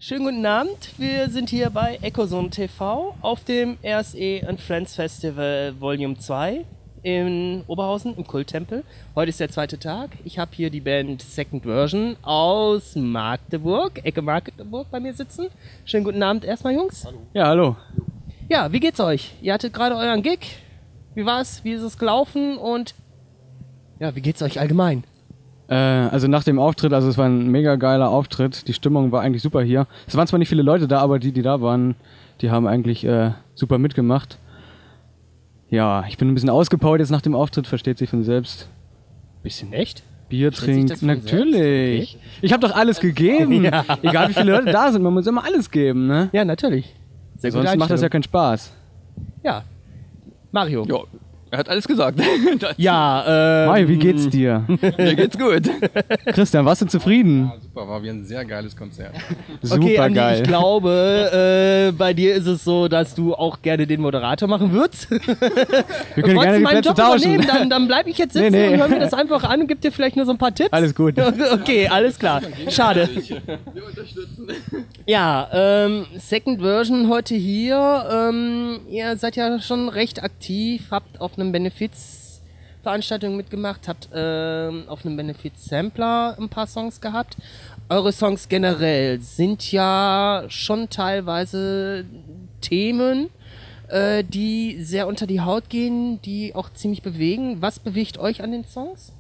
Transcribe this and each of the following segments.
Schönen guten Abend, wir sind hier bei Ecozone TV auf dem RSE and Friends Festival Volume 2 in Oberhausen im Kulttempel. Heute ist der zweite Tag. Ich habe hier die Band Second Version aus Magdeburg, Ecke Magdeburg bei mir sitzen. Schönen guten Abend erstmal, Jungs. Hallo. Ja, hallo. Ja, wie geht's euch? Ihr hattet gerade euren Gig. Wie war's? Wie ist es gelaufen? Und ja, wie geht's euch allgemein? Also nach dem Auftritt, also es war ein mega geiler Auftritt. Die Stimmung war eigentlich super hier. Es waren zwar nicht viele Leute da, aber die da waren, die haben eigentlich super mitgemacht. Ja, ich bin ein bisschen ausgepowert jetzt nach dem Auftritt, versteht sich von selbst. Bisschen echt? Bier trinken, natürlich. Okay. Ich habe doch alles gegeben. Ja. Egal wie viele Leute da sind, man muss immer alles geben, ne? Ja, natürlich. Sehr Sonst macht das ja keinen Spaß. Ja. Mario. Ja. Er hat alles gesagt. Ja, Mario, wie geht's dir? Mir geht's gut. Christian, warst du zufrieden? Ja, super, war wie ein sehr geiles Konzert. Super okay, Andi, geil. Ich glaube, bei dir ist es so, dass du auch gerne den Moderator machen würdest. Wir können gerne die Plätze tauschen. Dann bleibe ich jetzt sitzen und höre mir das einfach an und gebe dir vielleicht nur so ein paar Tipps. Alles gut. Okay, alles klar. Schade. Wir unterstützen. Ja, Second Version heute hier. Ihr seid ja schon recht aktiv, habt auf einem Benefiz-Veranstaltung mitgemacht, habt auf einem Benefiz-Sampler ein paar Songs gehabt. Eure Songs generell sind ja schon teilweise Themen, die sehr unter die Haut gehen, die auch ziemlich bewegen. Was bewegt euch an den Songs?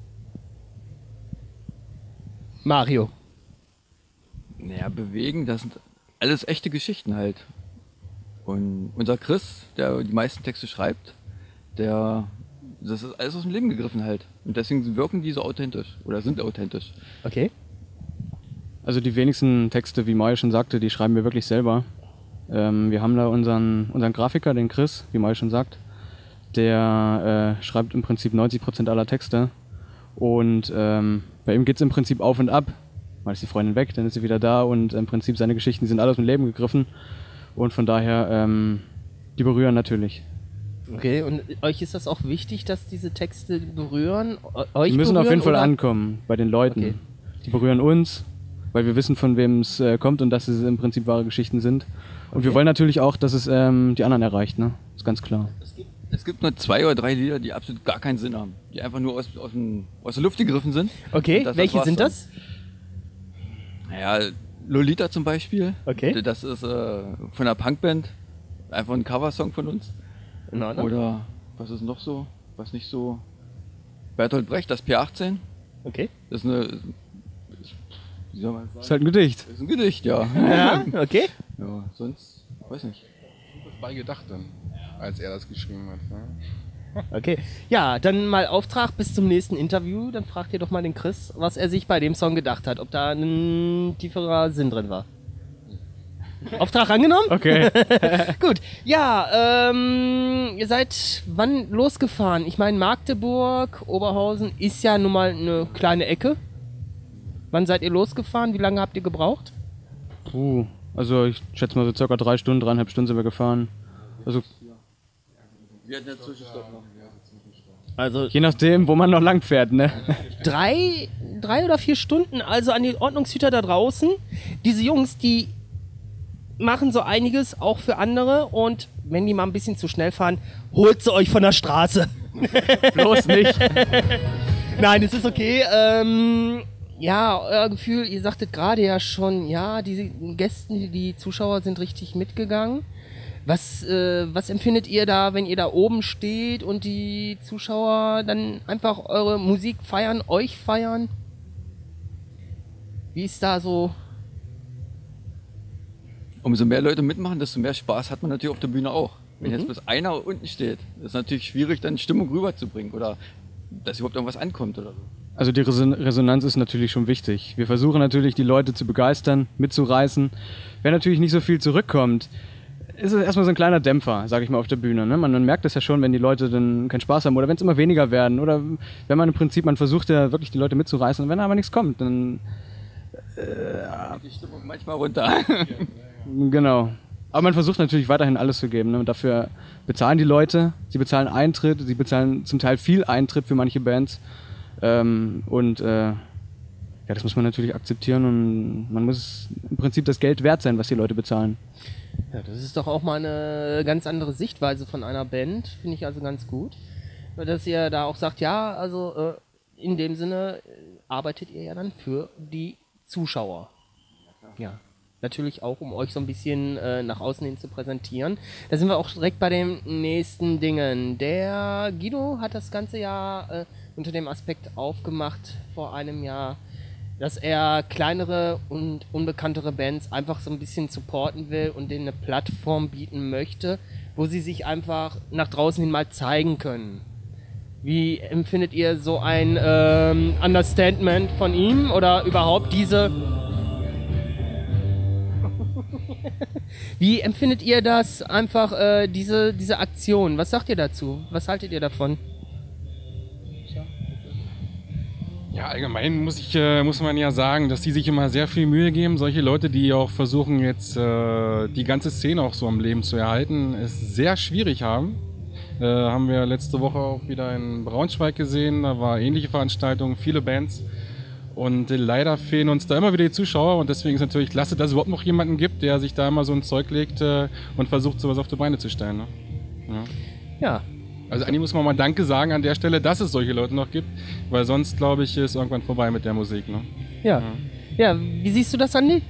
Mario. Naja, bewegen, das sind alles echte Geschichten halt. Und unser Chris, der die meisten Texte schreibt, das ist alles aus dem Leben gegriffen halt. Und deswegen wirken die so authentisch oder sind authentisch. Okay. Also die wenigsten Texte, wie Mario schon sagte, die schreiben wir wirklich selber. Wir haben da unseren Grafiker, den Chris, wie Mario schon sagt, der schreibt im Prinzip 90% aller Texte. Und bei ihm geht es im Prinzip auf und ab. Mal ist die Freundin weg, dann ist sie wieder da und im Prinzip seine Geschichten sind alle aus dem Leben gegriffen. Und von daher, die berühren natürlich. Okay, und euch ist das auch wichtig, dass diese Texte berühren? Die müssen auf jeden Fall ankommen bei den Leuten. Okay. Die berühren uns, weil wir wissen, von wem es kommt und dass es im Prinzip wahre Geschichten sind. Und wir wollen natürlich auch, dass es die anderen erreicht, ne? Ist ganz klar. Es gibt nur 2 oder 3 Lieder, die absolut gar keinen Sinn haben. Die einfach nur aus der Luft gegriffen sind. Okay, welche sind das? Naja, Lolita zum Beispiel. Okay. Das ist von einer Punkband. Einfach ein Coversong von uns. Oder was ist noch so? Was nicht so? Bertolt Brecht, das P18. Okay. Das ist wie soll man sagen? Ist halt ein Gedicht. Das ist ein Gedicht, ja. Ja, okay. Ja, sonst, weiß nicht. Das bei gedacht dann, als er das geschrieben hat. Ne? Okay. Ja, dann mal Auftrag bis zum nächsten Interview. Dann fragt ihr doch mal den Chris, was er sich bei dem Song gedacht hat. Ob da ein tieferer Sinn drin war. Auftrag angenommen? Okay. Gut. Ja, ihr seid wann losgefahren? Ich meine, Magdeburg, Oberhausen ist ja nun mal eine kleine Ecke. Wann seid ihr losgefahren? Wie lange habt ihr gebraucht? Also ich schätze mal so circa 3 Stunden, 3,5 Stunden sind wir gefahren. Also Wir hatten ja Zwischenstopp noch. Also je nachdem, wo man noch lang fährt, ne? 3 oder 4 Stunden, also an die Ordnungshüter da draußen. Diese Jungs, die machen so einiges auch für andere und wenn die mal ein bisschen zu schnell fahren, holt sie euch von der Straße. Bloß nicht. Nein, es ist okay. Ja, euer Gefühl, ihr sagtet gerade ja schon, ja, die Gäste, die Zuschauer sind richtig mitgegangen. Was empfindet ihr da, wenn ihr da oben steht und die Zuschauer dann einfach eure Musik feiern, euch feiern? Wie ist da so? Umso mehr Leute mitmachen, desto mehr Spaß hat man natürlich auf der Bühne auch. Wenn jetzt bloß einer unten steht, ist es natürlich schwierig, dann Stimmung rüberzubringen oder dass überhaupt irgendwas ankommt oder so. Also die Resonanz ist natürlich schon wichtig. Wir versuchen natürlich, die Leute zu begeistern, mitzureißen. Wenn natürlich nicht so viel zurückkommt, ist es erstmal so ein kleiner Dämpfer, sage ich mal, auf der Bühne. Ne? Man merkt das ja schon, wenn die Leute dann keinen Spaß haben oder wenn es immer weniger werden oder wenn man im Prinzip, man versucht ja wirklich die Leute mitzureißen und wenn aber nichts kommt, dann Die Stimmung manchmal runter. Genau. Aber man versucht natürlich weiterhin alles zu geben. Ne? Und dafür bezahlen die Leute, sie bezahlen Eintritt, sie bezahlen zum Teil viel Eintritt für manche Bands. Wir Ja, das muss man natürlich akzeptieren und man muss im Prinzip das Geld wert sein, was die Leute bezahlen. Ja, das ist doch auch mal eine ganz andere Sichtweise von einer Band, finde ich also ganz gut. Dass ihr da auch sagt, ja, also in dem Sinne arbeitet ihr ja dann für die Zuschauer. Ja, natürlich auch, um euch so ein bisschen nach außen hin zu präsentieren. Da sind wir auch direkt bei den nächsten Dingen. Der Guido hat das ganze Jahr unter dem Aspekt aufgemacht vor einem Jahr, dass er kleinere und unbekanntere Bands einfach so ein bisschen supporten will und denen eine Plattform bieten möchte, wo sie sich einfach nach draußen hin mal zeigen können. Wie empfindet ihr so ein Understatement von ihm oder überhaupt diese... Wie empfindet ihr das einfach, diese Aktion? Was sagt ihr dazu? Was haltet ihr davon? Ja, allgemein muss man ja sagen, dass die sich immer sehr viel Mühe geben. Solche Leute, die auch versuchen jetzt die ganze Szene auch so am Leben zu erhalten, es sehr schwierig haben. Haben wir letzte Woche auch wieder in Braunschweig gesehen. Da war ähnliche Veranstaltungen, viele Bands. Und leider fehlen uns da immer wieder die Zuschauer. Und deswegen ist es natürlich klasse, dass es überhaupt noch jemanden gibt, der sich da immer so ein Zeug legt und versucht, sowas auf die Beine zu stellen. Ne? Ja. Also eigentlich muss man mal Danke sagen an der Stelle, dass es solche Leute noch gibt, weil sonst, glaube ich, ist irgendwann vorbei mit der Musik. Ne? Ja. Ja, wie siehst du das, Andi?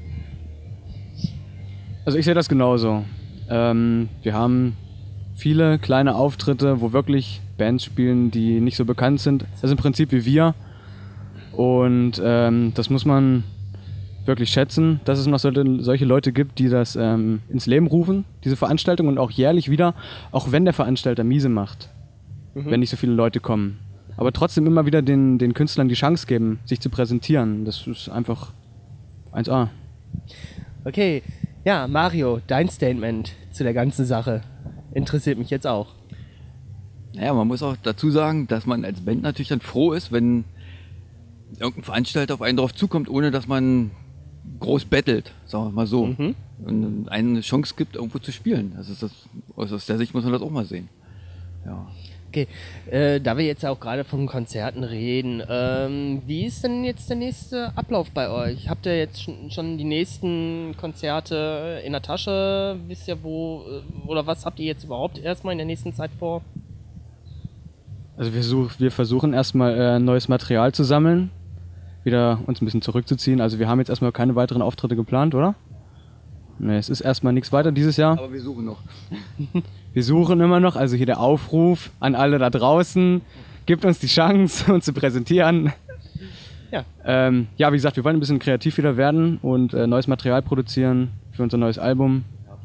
Also ich sehe das genauso. Wir haben viele kleine Auftritte, wo wirklich Bands spielen, die nicht so bekannt sind. Das ist im Prinzip wie wir. Und das muss man wirklich schätzen, dass es noch solche Leute gibt, die das ins Leben rufen, diese Veranstaltung, und auch jährlich wieder, auch wenn der Veranstalter miese macht, wenn nicht so viele Leute kommen. Aber trotzdem immer wieder den Künstlern die Chance geben, sich zu präsentieren. Das ist einfach 1A. Okay, ja, Mario, dein Statement zu der ganzen Sache interessiert mich jetzt auch. Naja, man muss auch dazu sagen, dass man als Band natürlich dann froh ist, wenn irgendein Veranstalter auf einen drauf zukommt, ohne dass man groß bettelt, sagen wir mal so. Und eine Chance gibt, irgendwo zu spielen. Das ist aus der Sicht muss man das auch mal sehen. Ja. Okay, da wir jetzt auch gerade von Konzerten reden, wie ist denn jetzt der nächste Ablauf bei euch? Habt ihr jetzt schon die nächsten Konzerte in der Tasche? Wisst ihr wo, oder was habt ihr jetzt überhaupt erstmal in der nächsten Zeit vor? Also wir versuchen erstmal neues Material zu sammeln, wieder uns ein bisschen zurückzuziehen. Also wir haben jetzt erstmal keine weiteren Auftritte geplant, oder? Ne, es ist erstmal nichts weiter dieses Jahr. Aber wir suchen noch. Wir suchen immer noch, also hier der Aufruf an alle da draußen, gebt uns die Chance, uns zu präsentieren. Ja. Ja, wie gesagt, wir wollen ein bisschen kreativ wieder werden und neues Material produzieren für unser neues Album.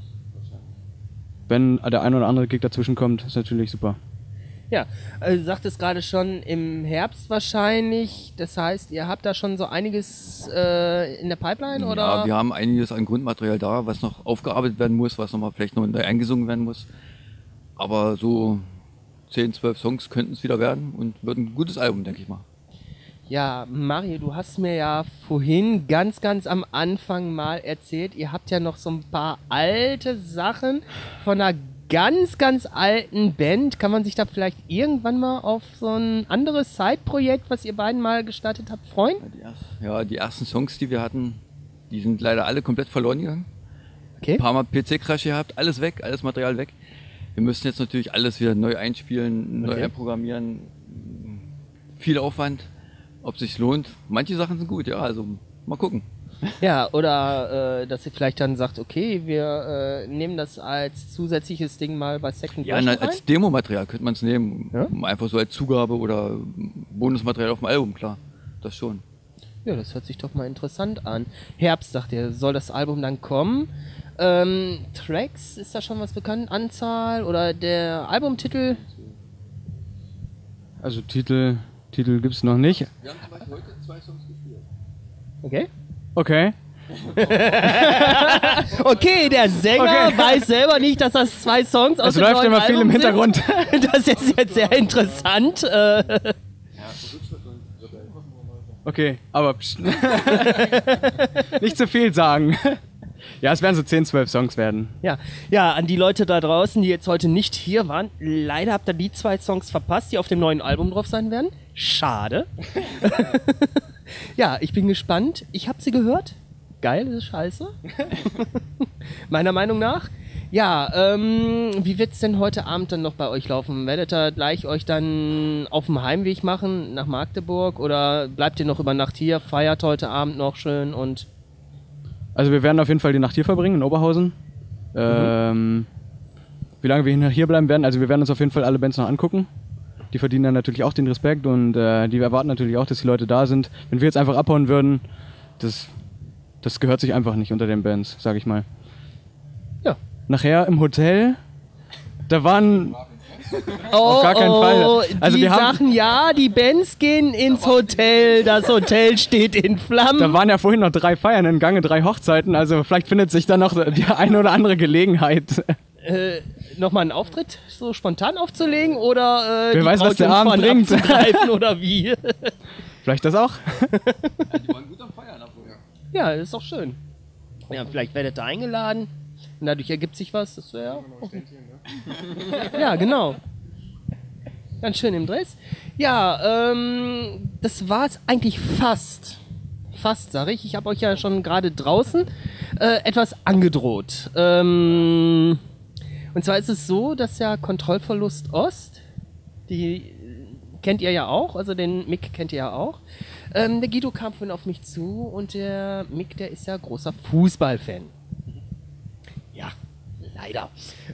Wenn der ein oder andere Gig dazwischen kommt, ist natürlich super. Ja, also du sagtest gerade schon im Herbst wahrscheinlich, das heißt, ihr habt da schon so einiges in der Pipeline, oder? Ja, wir haben einiges an Grundmaterial da, was noch aufgearbeitet werden muss, was noch mal vielleicht noch neu eingesungen werden muss. Aber so 10, 12 Songs könnten es wieder werden und wird ein gutes Album, denke ich mal. Ja, Mario, du hast mir ja vorhin ganz am Anfang mal erzählt, ihr habt ja noch so ein paar alte Sachen von einer ganz alten Band. Kann man sich da vielleicht irgendwann mal auf so ein anderes Side-Projekt, was ihr beiden mal gestartet habt, freuen? Ja, die ersten Songs, die wir hatten, die sind leider alle komplett verloren gegangen. Okay. Ein paar Mal PC-Crash gehabt, alles weg, alles Material weg. Wir müssen jetzt natürlich alles wieder neu einspielen, neu einprogrammieren. Viel Aufwand, ob es sich lohnt. Manche Sachen sind gut, ja, also mal gucken. Ja, oder dass ihr vielleicht dann sagt, okay, wir nehmen das als zusätzliches Ding mal bei Second Version rein? Als Demomaterial könnte man es nehmen. Ja? Einfach so als Zugabe oder Bonusmaterial auf dem Album, klar. Das schon. Ja, das hört sich doch mal interessant an. Herbst, sagt ihr, soll das Album dann kommen? Tracks, ist da schon was bekannt? Anzahl oder der Albumtitel? Also Titel gibt's noch nicht. Wir haben zum Beispiel heute 2 Songs gespielt. Okay. Okay. Okay, der Sänger weiß selber nicht, dass das 2 Songs aus Es dem läuft neuen immer viel Album im Hintergrund. sind. Das ist jetzt sehr interessant. Okay, aber nicht zu viel sagen. Ja, es werden so 10, 12 Songs werden. Ja, an die Leute da draußen, die jetzt heute nicht hier waren, leider habt ihr die 2 Songs verpasst, die auf dem neuen Album drauf sein werden. Schade. Ja, ich bin gespannt. Ich habe sie gehört. Geil, das ist scheiße. Meiner Meinung nach. Ja, wie wird's denn heute Abend dann noch bei euch laufen? Werdet ihr gleich euch dann auf dem Heimweg machen nach Magdeburg oder bleibt ihr noch über Nacht hier, feiert heute Abend noch schön und... Also wir werden auf jeden Fall die Nacht hier verbringen, in Oberhausen. Wie lange wir hier bleiben werden, also wir werden uns auf jeden Fall alle Bands noch angucken. Die verdienen dann natürlich auch den Respekt und die erwarten natürlich auch, dass die Leute da sind. Wenn wir jetzt einfach abhauen würden, das gehört sich einfach nicht unter den Bands, sag ich mal. Ja. Nachher im Hotel, da waren... Oh, auf gar keinen Fall. Also die wir haben, Sachen, ja, die Bands gehen ins Hotel, das Hotel steht in Flammen. da waren ja vorhin noch 3 Feiern im Gange, 3 Hochzeiten, also vielleicht findet sich da noch die eine oder andere Gelegenheit. Nochmal einen Auftritt so spontan aufzulegen oder Wer weiß, was der Abend bringt. abzugreifen oder wie? Vielleicht das auch? Die waren gut am Feiern abholen. Ja, das ist doch schön. Ja, vielleicht werdet ihr eingeladen und dadurch ergibt sich was. Das wäre ja, genau. Ganz schön im Dress. Ja, das war es eigentlich fast. Fast, sage ich. Ich habe euch ja schon gerade draußen etwas angedroht. Und zwar ist es so, dass ja Kontrollverlust Ost, die kennt ihr ja auch, also den Mick kennt ihr ja auch. Der Guido kam vorhin auf mich zu und der Mick, der ist ja großer Fußballfan. Ja, leider.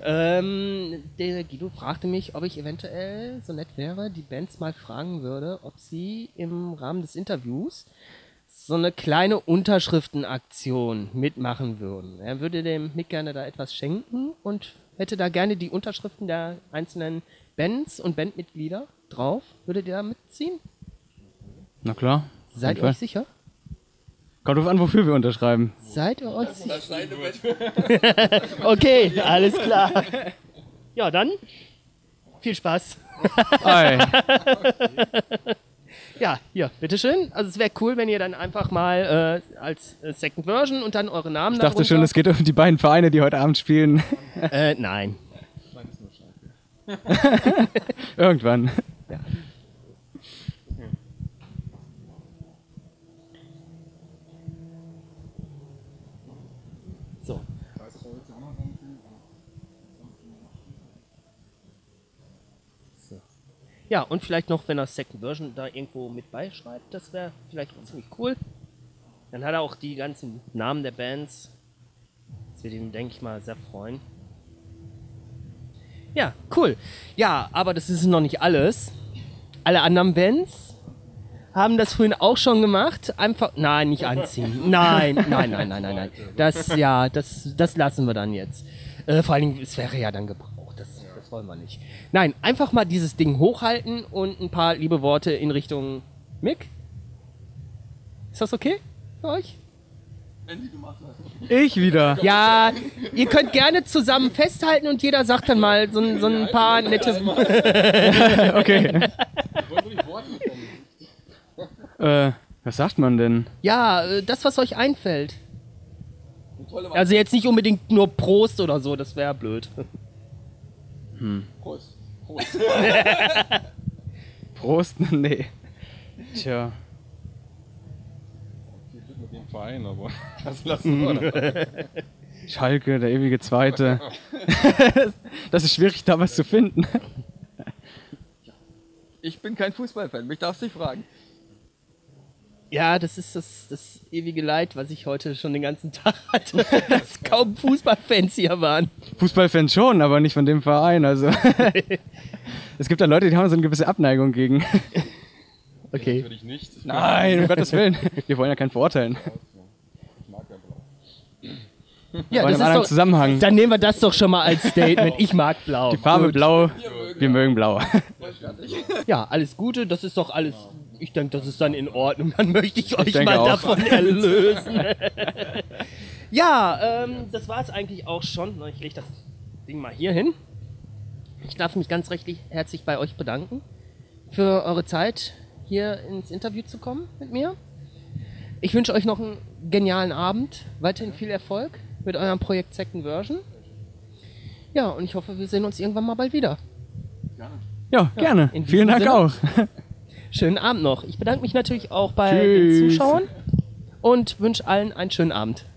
Der Guido fragte mich, ob ich eventuell so nett wäre, die Bands mal fragen würde, ob sie im Rahmen des Interviews so eine kleine Unterschriftenaktion mitmachen würden. Er würde dem Mick gerne da etwas schenken und hätte da gerne die Unterschriften der einzelnen Bands und Bandmitglieder drauf. Würdet ihr da mitziehen? Na klar. Seid ihr euch sicher? Kommt drauf an, wofür wir unterschreiben. Seid ihr euch sicher? Okay, alles klar. Ja, dann viel Spaß. Ei. Ja, hier, bitteschön. Also es wäre cool, wenn ihr dann einfach mal als Second Version und dann eure Namen Ich dachte schon, es geht um die beiden Vereine, die heute Abend spielen. Nein. Irgendwann. Ja. So. So. Ja, und vielleicht noch, wenn er Second Version da irgendwo mit beischreibt, das wäre vielleicht ziemlich cool. Dann hat er auch die ganzen Namen der Bands. Das wird ihn, denke ich mal, sehr freuen. Ja, cool. Ja, aber das ist noch nicht alles. Alle anderen Bands haben das vorhin auch schon gemacht. Einfach, nein, nicht anziehen. Nein. Das lassen wir dann jetzt. Vor allen Dingen, es wäre ja dann gebraucht. Das wollen wir nicht. Nein, einfach mal dieses Ding hochhalten und ein paar liebe Worte in Richtung Mick. Ist das okay für euch? Ich wieder. Ja, ihr könnt gerne zusammen festhalten und jeder sagt dann mal so ein paar nette... Okay. Was sagt man denn? Ja, das, was euch einfällt. Also jetzt nicht unbedingt nur Prost oder so, das wäre blöd. Prost. Prost? Nee. Tja. Mit dem Verein, aber das lassen wir. Schalke, der ewige Zweite. Das ist schwierig, da was zu finden. Ich bin kein Fußballfan, mich darfst du nicht fragen. Ja, das ist das ewige Leid, was ich heute schon den ganzen Tag hatte, dass kaum Fußballfans hier waren. Fußballfans schon, aber nicht von dem Verein. Also es gibt da Leute, die haben so eine gewisse Abneigung gegen. Okay. Natürlich nicht. Nein, um Gottes Willen. Wir wollen ja keinen verurteilen. Ich mag ja blau. Ja, Wollen das im anderen ist doch, Zusammenhang. dann nehmen wir das doch schon mal als Statement. Ich mag Blau. Die Farbe Gut. blau, wir mögen blau. Ja, alles Gute, das ist doch alles. Ich denke, das ist dann in Ordnung. Dann möchte ich euch denke mal auch. davon erlösen. Ja, das war es eigentlich auch schon. Ich lege das Ding mal hier hin. Ich darf mich ganz recht herzlich bei euch bedanken für eure Zeit, hier ins Interview zu kommen mit mir. Ich wünsche euch noch einen genialen Abend, weiterhin viel Erfolg mit eurem Projekt Second Version. Ja, und ich hoffe, wir sehen uns irgendwann mal bald wieder. Ja, gerne. in Vielen diesem Dank Sinne. auch. Schönen Abend noch. Ich bedanke mich natürlich auch bei den Tschüss. Zuschauern und wünsche allen einen schönen Abend.